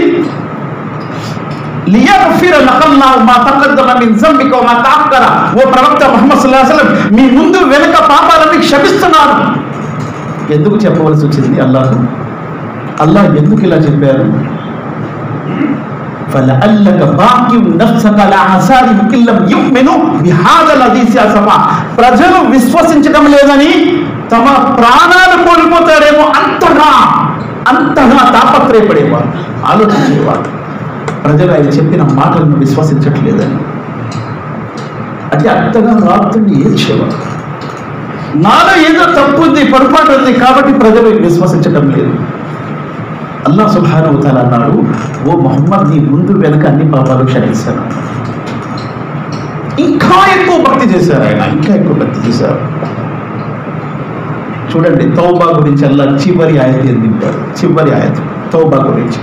లియగ్ఫిర లకల్లాహు మా తఖద్దమ మిన్ జంబిక వమా తఅక్కర. ఓ ప్రవక్త ముహమ్మద్ సల్లల్లాహు అలైహి వసల్లం, మీ ముందు వెనుక పాపాలన్నీ క్షమిస్తున్నాను. ఎందుకు చెప్పవలసి వచ్చింది అల్లాహ్ ఎందుకు ఇలా చెప్పారు? فَلَعَلَّكَ بَاقِعٌ نَفْسَكَ عَلَىٰ آثَارِهِمْ إِن لَّمْ يُؤْمِنُوا بِهَٰذَا الْحَدِيثِ أَسَفًا. ప్రజలు విశ్వసించడం లేదని తమ ప్రాణాలు కోల్పోతారేమో అంతగా తాపత్రయపడేవారు, ఆలోచించేవారు. ప్రజలు ఆయన చెప్పిన మాటలను విశ్వసించట్లేదని, అంటే అంతగా రాత్రుని ఏడ్చేవారు. నాలో ఏదో తప్పు ఉంది, పొరపాటు ఉంది కాబట్టి ప్రజలు విశ్వసించడం లేదు. అల్లాహ్ సుబ్హానహు వ తఆలా అన్నాడు, ఓ ముహమ్మద్, నీ ముందు వెనక అన్ని పాపాలు క్షమించాను. ఇంకా ఎక్కువ భక్తి చేశారు ఆయన, ఇంకా ఎక్కువ భక్తి చేశారు. చూడండి, తౌబా గురించి అల్లాహ్ చివరి ఆయత దింపారు. చివరి ఆయత తౌబా గురించి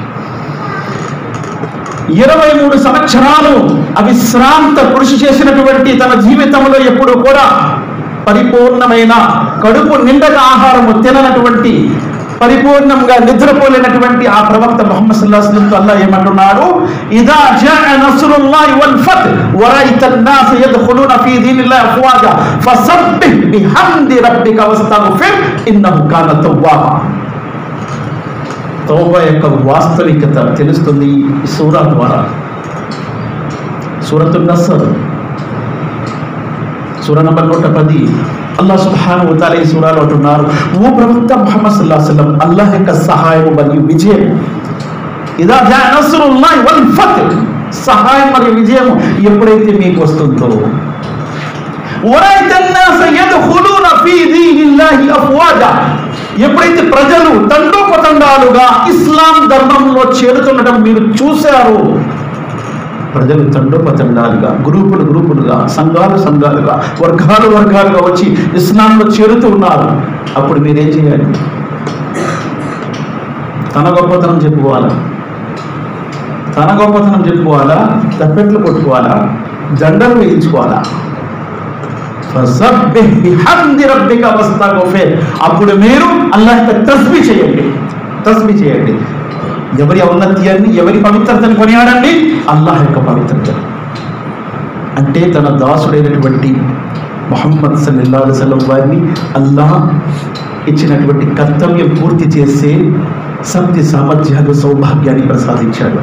23 సంవత్సరాలు అవిశ్రాంత కృషి చేసినటువంటి తన జీవితంలో ఎప్పుడు కూడా పరిపూర్ణమైన కడుపు నిండగా ఆహారము తిననటువంటి, పరిపూర్ణంగా నిద్రపోలేనటువంటి ఆ ప్రవక్త ముహమ్మద్ సల్లల్లాహు అలైహి వసల్లం అల్లాహ్ ఏమంటున్నాడు? ఇదా జాఅ నస్రుల్లాహి వల్ ఫత్ వరఐతన్ నాస యద్ఖులూన ఫీ దీనిల్లాహి అఫ్వాజా ఫసబ్బిహ్ బిహమ్ది రబ్బిక వస్తగ్ఫిర్ ఇన్నహు కాన తవ్వాబా. తౌబా యొక్క వాస్తవికత తెలుస్తుంది ఈ సూరా ద్వారా. సూరతున్ నస్ర్ సూరా నంబర్ 110. అల్లాహ్ సుబ్హానహు వ తఆలా ఈ సూరాలో అంటున్నారు, ఓ ప్రవక్త ముహమ్మద్ సల్లల్లాహు అలైహి వసల్లం, అల్లాహ్ యొక్క సహాయం మరియు విజయం, ఇదా జా నస్రుల్లాహి వల్ ఫత్, సహాయం మరియు విజయం ఎప్పుడైతే మీకు వస్తుందో, వరైతన్ నాస యద్ఖులూన ఫీ దీనిల్లాహి అఫ్వాజా, ఎప్పుడైతే ప్రజలు తండోపతండాలుగా ఇస్లాం ధర్మంలో చేరుతుండటం మీరు చూశారు. ప్రజలు తండోపతండాలుగా, గ్రూపులుగా, సంఘాలుగా, వర్గాలుగా వచ్చి ఇస్లాంలో చేరుతూ ఉన్నారు. అప్పుడు మీరేం చేయాలి? తన గొప్పతనం చెప్పుకోవాలా, తప్పెట్లు కొట్టుకోవాలా, దండలు వేయించుకోవాలా? ఫసబ్బిహ్ బిహమ్ది రబ్బిక వస్తగ్ఫిర్. అప్పుడు మీరు అల్లాహ్కి తస్బీహ్ చేయండి. ఎవరి ఔన్నత్యాన్ని, ఎవరి పవిత్రతను కొనియాడండి? అల్లాహ్ యొక్క పవిత్రత. అంటే తన దాసుడైనటువంటి ముహమ్మద్ సల్లల్లాహు అలైహి వసల్లం వారిని అల్లాహ్ ఇచ్చినటువంటి కర్తవ్యం పూర్తి చేసే శక్తి, సామర్థ్యాలు, సౌభాగ్యాన్ని ప్రసాదించాడు.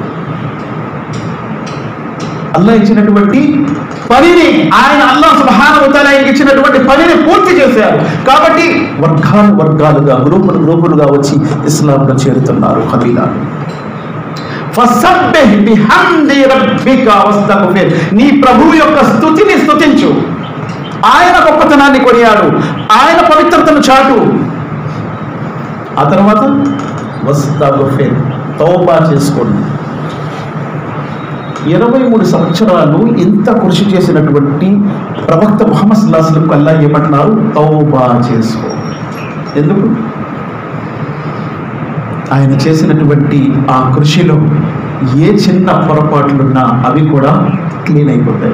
అల్లాహ్ ఇచ్చినటువంటి పనిని, ఆయన అల్లాహ్ సుబ్హానహు వ తఆలా ఇచ్చినటువంటి పనిని పూర్తి చేశారు. కాబట్టి వర్గాలుగా, గ్రూపులుగా వచ్చి ఇస్లాంలో చేరుతున్నారు. కబీలాలు. ఫసబ్బిహ్ బిహమ్ది రబ్బిక వస్తగ్ఫిర్. నీ ప్రభువు యొక్క స్తుతిని స్తుతించు, ఆయన గొప్పతనాన్ని కొనియాడు, ఆయన పవిత్రతను చాటు. ఆ తర్వాత వస్తగ్ఫిర్, తౌబా చేసుకోండి. 23 సంవత్సరాలు ఇంత కృషి చేసినటువంటి ప్రవక్త ముహమ్మద్ సల్లల్లాహు అలైహి వసల్లం అల్లాహ్ ఏమంటున్నారు? తౌబా చేసుకో. ఎందుకు? ఆయన చేసినటువంటి ఆ కృషిలో ఏ చిన్న పొరపాట్లున్నా అవి కూడా క్లీన్ అయిపోతాయి.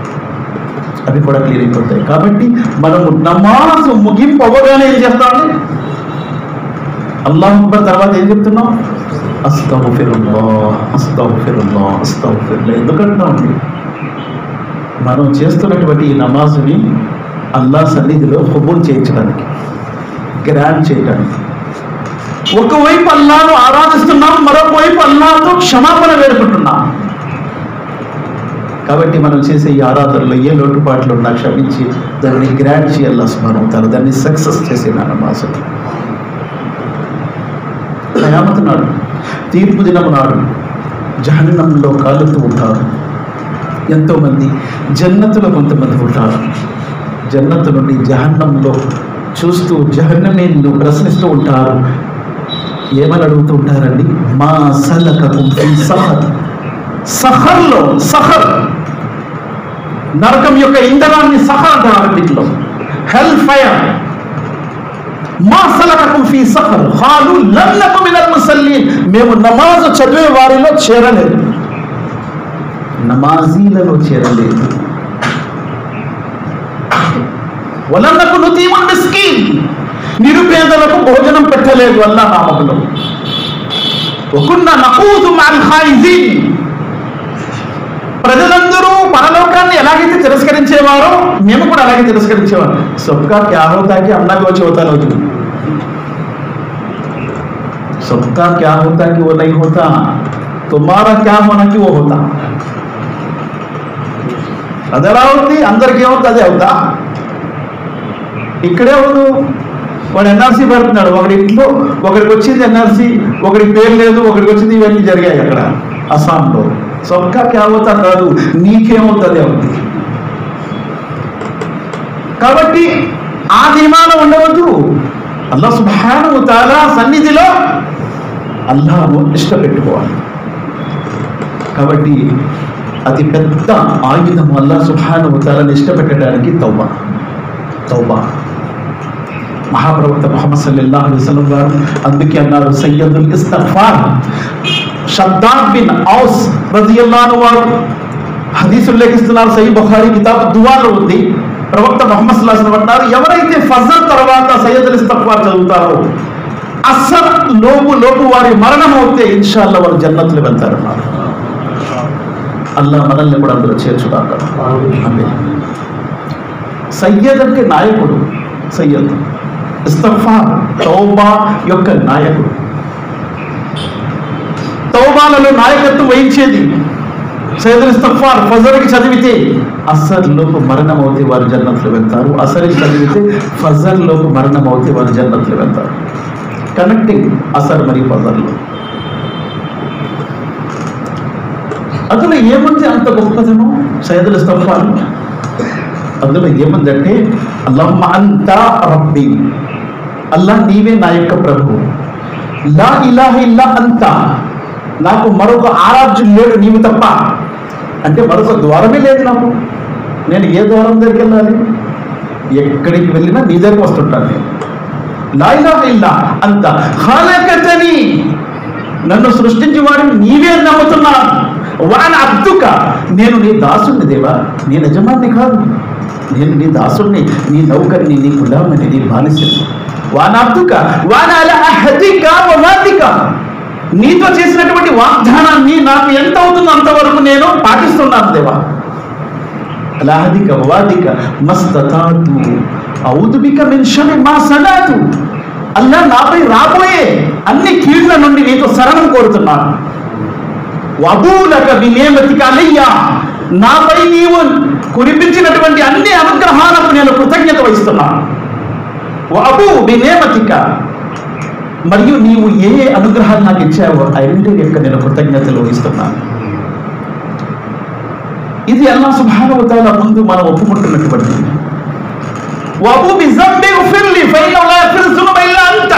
కాబట్టి మనము నమాజు ముగింపు అవ్వగానే ఏం చేస్తామండి? అల్లాహు అక్బర్ తర్వాత ఏం చెప్తున్నాం? అస్తగ్ఫిరుల్లాహ్. ఎందుకంటున్నామండి? మనం చేస్తున్నటువంటి ఈ నమాజుని అల్లాహ్ సన్నిధిలో కబూల్ చేయించడానికి, గ్రాంట్ చేయడానికి. ఒకవైపు అల్లాహ్ను ఆరాధిస్తున్నాం, మరొక వైపు అల్లాహ్తో క్షమాపణ వేడుకుంటున్నాం. కాబట్టి మనం చేసే ఈ ఆరాధనలో ఏ లోటుపాట్లు ఉన్నా క్షమించి దాన్ని గ్రాంట్ చేయాలి అల్లాహ్ సుబ్హానహు వ తఆలా, దాన్ని సక్సెస్ చేసే నమాజు. ఖయామత్ నాడు, తీర్పు దినము నాడు జహన్నంలో కాలుతూ ఉంటారు ఎంతోమంది, జన్నతులో కొంతమంది ఉంటారు. జన్నతు నుండి జహన్నంలో చూస్తూ జహన్నమీను ప్రశ్నిస్తూ ఉంటారు. ఏమని అడుగుతూ ఉంటారండి? మా సలకకుం ఫీ సఖర్. సఖర్ నరకం యొక్క ఇంధనాన్ని సఖర్ అంటారు. వీటిలో హెల్ ఫైర్. మా సలకకుం ఫీ సఫర్ ఖాలు లం నకు మినల్ ముసల్లీన్, మేము నమాజ్ చదివే వారిలో చేరలేదు, నమాజీలలో చేరలేదు. వలం నకు నుతీముల్ మిస్కీన్, నిరుపేదలకు భోజనం పెట్టలేదు అల్లాహ్ నామములో. వకున్నా నఖూదు మఅల్ ఖాయిజీన్, ప్రజలందరూ పరలోకాన్ని ఎలాగైతే తిరస్కరించేవారో మేము కూడా అలాగే తిరస్కరించేవారు. సబ్కా క్యా హోతా కి అన్నా కో హోతా లేదు, సబ్కా క్యా హోతా కి వో నహీ హోతా, తుమారా క్యా హోనా కి వో హోతా. అది ఎలా ఉంది? అందరికీ ఏమవుతుంది అదే అవుతా. ఇక్కడే అవును. వాడు ఎన్ఆర్సీ పెడుతున్నాడు, ఒకటి ఇంట్లో ఒకరికి వచ్చింది ఎన్ఆర్సీ, ఒకరికి పేరు లేదు, ఒకరికి వచ్చింది. ఇవన్నీ జరిగాయి అక్కడ అస్సాంలో. సబ్కా క్యా హోతా కాదు, నీకేమవుతుంది అవుతుంది. కాబట్టి ఆ ధీమానం ఉండవద్దు. అల్లాహ్ సుబ్హానహు వ తఆలా సన్నిధిలో అల్లాహ్ను ఇష్టపెట్టుకోవాలి. కాబట్టి అతి పెద్ద ఆయుధం అల్లాహ్ సుబ్హానహు వ తఆలాని ఇష్టపెట్టడానికి తౌబా. తౌబా. మహాప్రవక్త ముహమ్మద్ సల్లల్లాహు అలైహి వసల్లం గారు అందుకే అన్నారు, సయ్యదుల్ ఇస్తిగ్ఫార్ షద్దాద్ బిన్ ఔస్ రజియల్లాహు అన్హు వారు హదీస్ ఉల్లేఖిస్తున్నారు. సహీ బుఖారీ కితాబ్ దువాలో ఉంది. ప్రవక్త ముహమ్మద్ సల్లల్లాహు అలైహి వసల్లం అన్నారు, ఎవరైతే ఫజర్ తర్వాత సయ్యదుల్ ఇస్తిగ్ఫార్ చదువుతారో అసర్ లోపు వారి మరణం అవుతే ఇన్షాల్లాహ్ వారు జన్నత్లో వెళ్తారన్నారు. అల్లాహ్ మనల్ని కూడా అందులో చేర్చుగాక. సయ్యద్ అంటే నాయకుడు. సయ్యద్ ఇస్తిగ్ఫార్ తౌబా యొక్క నాయకుడు. తౌబాలలో నాయకత్వం వహించేది సయ్యదుల్ ఇస్తిగ్ఫార్. ఫజర్కి చదివితే అసర్ లోపు మరణం అవుతే వారు జన్నత్లో వెళ్తారు, అసర్కి చదివితే ఫజర్ లోపు మరణం అవుతే వారు జన్నత్లో వెళ్తారు. కనెక్టింగ్ అసర్ మరియు ఫజర్లో. అందులో ఏముంది అంత గొప్పదనం సయ్యదుల్ ఇస్తిగ్ఫార్? అందులో ఏముందంటే అల్లహుమ్మ అంతా రబ్బీ, అల్లాహ్ నీవే నా యొక్క ప్రభువు. లా ఇలాహ ఇల్లా అంతా, నాకు మరొక ఆరాధ్యుడు లేడు నీవు తప్ప. అంటే మరొక ద్వారమే లేదు నాకు. నేను ఏ ద్వారం దగ్గరికి వెళ్ళాలి? ఎక్కడికి వెళ్ళినా నీ దగ్గరికి వస్తుంటాను నేను. లా ఇలాహ ఇల్లా అంతా ఖలకతనీ, నన్ను సృష్టించి వాడిని నీవే నమ్ముతున్నాను. వాన అబ్దుక, నేను నీ దాసుని దేవా, నీ యజమాని కాదు, నేను నీ దాసుని, నీ నౌకర్ని, నీ గులామని, నీ బానిసని. వాన అబ్దుక వాన అలా అహదిక వవాదిక, నీతో చేసినటువంటి వాగ్దానాన్ని నాకు ఎంత అవుతుందో అంతవరకు నేను పాటిస్తున్నాను దేవా. అలా అహదిక వవాదిక మస్తతాతు ఔదు బిక మిన్ షర్రి మా సనాతు, అల్లా నాపై రాబోయే అన్ని కీళ్ల నుండి నీతో శరణం కోరుతున్నాను. వబూలక బినియమతిక అలయ్యా, నాపై నీవు కురిపించినటువంటి అన్ని అనుగ్రహాలకు నేను కృతజ్ఞత వహిస్తున్నాను. వబూ బినియమతిక, మరియు నీవు ఏ ఏ అనుగ్రహాలు నాకు ఇచ్చావో అన్నిటి యొక్క నేను కృతజ్ఞతలు వహిస్తున్నాను. ఇది అల్లాహ్ సుబ్హానహు వ తఆలా ముందు మనం ఒప్పుకుంటున్నటువంటి. వబూ బిజంబి ఉఫిర్లి ఫైనహు లా యగ్ఫిరు జునుబ ఇల్లా అంత,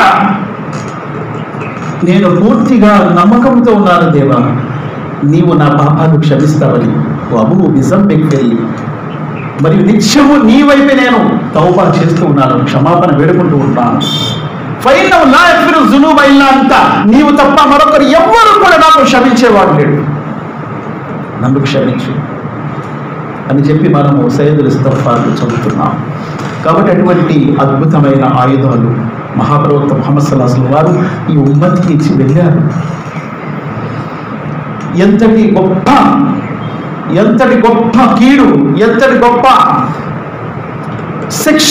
నేను పూర్తిగా నమ్మకంతో ఉన్నాను దేవా, నీవు నా పాపాలు క్షమిస్తావని. అబూ బిజంబిక్ ఫిర్లి, మరియు నిత్యము నీ వైపే నేను తౌబా చేస్తూ ఉన్నాను, క్షమాపణ వేడుకుంటూ ఉన్నాను. ఫైనహు లా యగ్ఫిరు జునూబ ఇల్లా అంత, నీవు తప్ప మరొకరు ఎవ్వరు కూడా నాకు క్షమించేవాడు లేడు, నన్ను క్షమించు అని చెప్పి మనము సయ్యదుల్ ఇస్తిగ్ఫార్ చదువుతున్నాం. కాబట్టి అటువంటి అద్భుతమైన ఆయుధాలు మహాప్రవక్త ముహమ్మద్ సల్లల్లాహు అలైహి వసల్లం వారు ఈ ఉమ్మత్కి ఇచ్చి వెళ్ళారు. ఎంతటి గొప్ప కీడు, ఎంతటి గొప్ప శిక్ష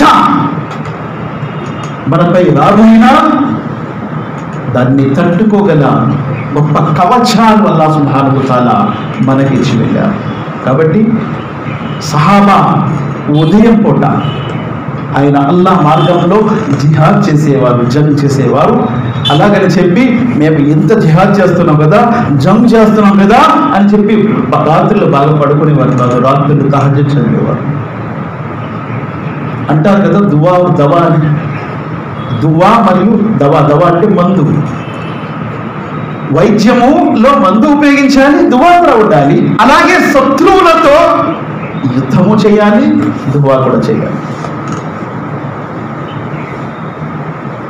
మనపై రాబోయినా దాన్ని తట్టుకోగల గొప్ప కవచాలు అల్లాహ్ సుబ్హానహు వ తఆలా మనకిచ్చి వెళ్ళారు. కాబట్టి సహాబా ఉదయం పూట ఆయన అల్లాహ్ మార్గంలో జిహాద్ చేసేవారు, జంగ్ చేసేవారు. అలాగని చెప్పి మేము ఇంత జిహాద్ చేస్తున్నాం కదా, జంగ్ చేస్తున్నాం కదా అని చెప్పి రాత్రులు బాగా పడుకునేవారు కాదు, రాత్రులు తహజ్జుద్ చదివేవారు. అంటారు కదా దువా దవా అని. దువా మరియు దవా, దవా అంటే మందు. వైద్యములో మందు ఉపయోగించాలి, దువా కూడా ఉండాలి. అలాగే శత్రువులతో యుద్ధము చేయాలి, దువా కూడా చేయాలి.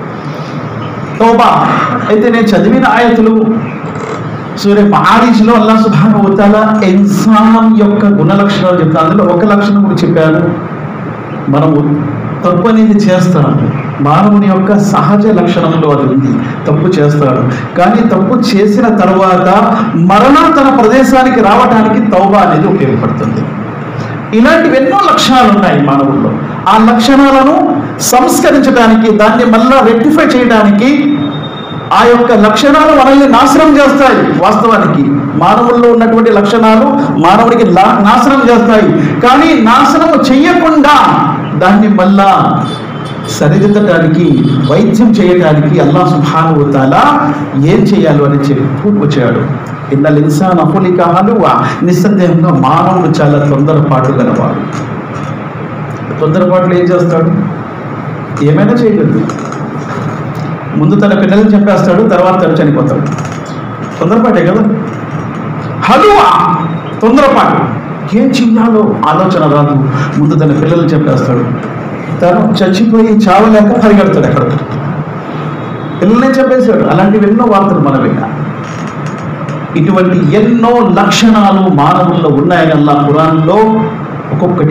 తౌబా. అయితే నేను చదివిన ఆయతులు సూర్య మహారీజ్లో అల్లాహ్ సుబ్హానహు వ తఆలా ఇన్సాన్ యొక్క గుణ లక్షణాలు చెప్తాను. అందులో ఒక లక్షణం కూడా చెప్పాను, మనము తప్పు అనేది చేస్తాం. మానవుని యొక్క సహజ లక్షణంలో అది ఉంది, తప్పు చేస్తాడు. కానీ తప్పు చేసిన తర్వాత మరణం తన ప్రదేశానికి రావడానికి తౌబా అనేది ఉపయోగపడుతుంది. ఇలాంటివి ఎన్నో లక్షణాలు ఉన్నాయి మానవుల్లో. ఆ లక్షణాలను సంస్కరించడానికి, దాన్ని మళ్ళా రెక్టిఫై చేయడానికి, ఆ యొక్క లక్షణాలు మనల్ని నాశనం చేస్తాయి. వాస్తవానికి మానవుల్లో ఉన్నటువంటి లక్షణాలు మానవుడికి నాశనం చేస్తాయి. కానీ నాశనం చెయ్యకుండా దాన్ని మళ్ళా సరిదిద్దడానికి, వైద్యం చేయడానికి అల్లాహ్ సుబ్హానహు వ తఆలా ఏం చేయాలో అని వచ్చాడు. ఇన్నల్ ఇన్సాన ఖులిక హలువా. నిస్సందేహంగా మానవుడు చాలా తొందరపాటు గలవాడు. తొందరపాటులో ఏం చేస్తాడు? ఏమైనా చేయగలడు. ముందు తన పిల్లల్ని చంపేస్తాడు, తర్వాత తను చనిపోతాడు. తొందరపాటే కదా. హలువా తొందరపాటు. ఏం చెయ్యాలో ఆలోచన రాదు, ముందు తన పిల్లల్ని చంపేస్తాడు. తను చచ్చిపోయి చావలేక పరిగెడతాడు ఎక్కడ. పిల్లల్ని చంపేశాడు. అలాంటివి ఎన్నో వార్తలు మనం విన్నాం. ఇటువంటి ఎన్నో లక్షణాలు మానవుల్లో ఉన్నాయని అల్లాహ్ ఖురాన్లో ఒక్కొక్కటి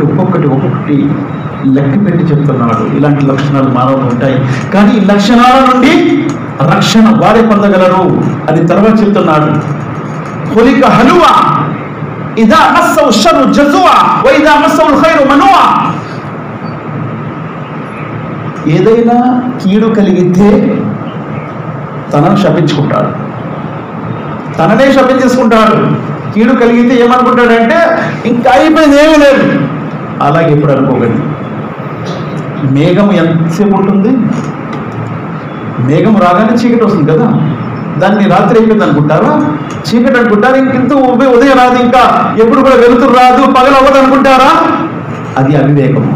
లెక్క పెట్టి చెప్తున్నాడు. ఇలాంటి లక్షణాలు మానవులు ఉంటాయి. కానీ ఈ లక్షణాల నుండి రక్షణ వారే పొందగలరు అని తర్వాత చెప్తున్నాడు. ఖులిక హలువా ఇదా మస్సహు షర్రు జజువా వ ఇదా మస్సహుల్ ఖైరు మనువా. ఏదైనా కీడు కలిగితే తనను శపించుకుంటాడు, తననే శపించేసుకుంటాడు. కీడు కలిగితే ఏమనుకుంటాడంటే ఇంకా అయిపోయింది, ఏమీ లేదు. అలాగే ఎప్పుడు అనుకోకండి. మేఘం ఎంతసేపు ఉంటుంది? మేఘం రాగానే చీకటి వస్తుంది కదా. దాన్ని రాత్రి అయిపోయింది అనుకుంటారా? చీకటి అనుకుంటారా? ఇంకింత ఉదయం రాదు, ఇంకా ఎప్పుడు కూడా వెలుతురు రాదు, పగలు అవ్వదు అనుకుంటారా? అది అవివేకము.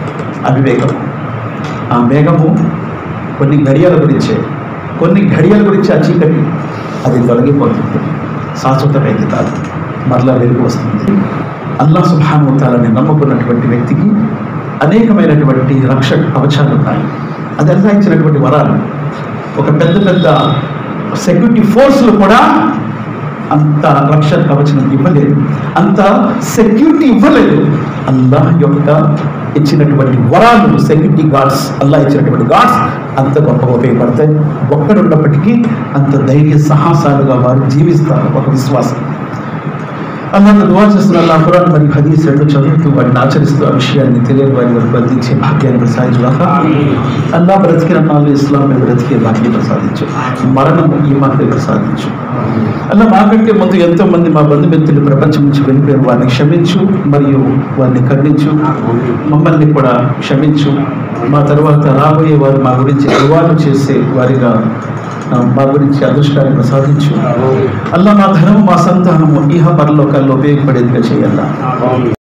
ఆ మేఘము కొన్ని ఘడియల గురించి ఆ చీకటి అది తొలగిపోతుంది, శాశ్వతమైంది కాదు, మరలా వెలుగు వస్తుంది. అల్లాహ్ సుబ్హానహు వ తఆలాని నమ్ముకున్నటువంటి వ్యక్తికి అనేకమైనటువంటి రక్షణ కవచాలు ఉన్నాయి. అది అల్లాహ్ ఇచ్చినటువంటి వరాలు. ఒక పెద్ద సెక్యూరిటీ ఫోర్స్లు కూడా అంత రక్షణ కవచం ఇవ్వలేదు, అంత సెక్యూరిటీ ఇవ్వలేదు. అల్లాహ్ యొక్క ఇచ్చినటువంటి వరాలు, సెక్యూరిటీ గార్డ్స్, అల్లాహ్ ఇచ్చినటువంటి గార్డ్స్ అంత గొప్పగా ఉపయోగపడతాయి. ఒక్కడున్నప్పటికీ అంత ధైర్య సాహసాలుగా వారు జీవిస్తారు. ఒక విశ్వాసం. అల్లాహ్ దువా చేస్తున్న అల్లాహ్ ఖురాన్ మరియు హదీస్ రెండు చదువుతూ వాటిని ఆచరిస్తూ ఆ విషయాన్ని తెలియని వారి వరకు అందించే భాగ్యాన్ని ప్రసాదించుగాక. అల్లాహ్ బ్రతికిన నాళ్ళు ఇస్లాం మీద బ్రతికే భాగ్యం ప్రసాదించు, మరణం ఈమాన్పై ప్రసాదించు. అల్లాహ్ మాకంటే ముందు ఎంతో మంది మా బంధుమిత్రులు ప్రపంచం నుంచి వెళ్ళిపోయారు, వారిని క్షమించు మరియు వారిని ఖండించు. మమ్మల్ని కూడా క్షమించు. మా తర్వాత రాబోయే వారు మా గురించి దువాలు చేసే వారిగా మా గురించి అదృష్టాన్ని ప్రసాదించు. అల్లాహ్ మా ధనము, మా సంతానము ఇహ పరలోకాల్లో ఉపయోగపడేదిగా చేయాలి.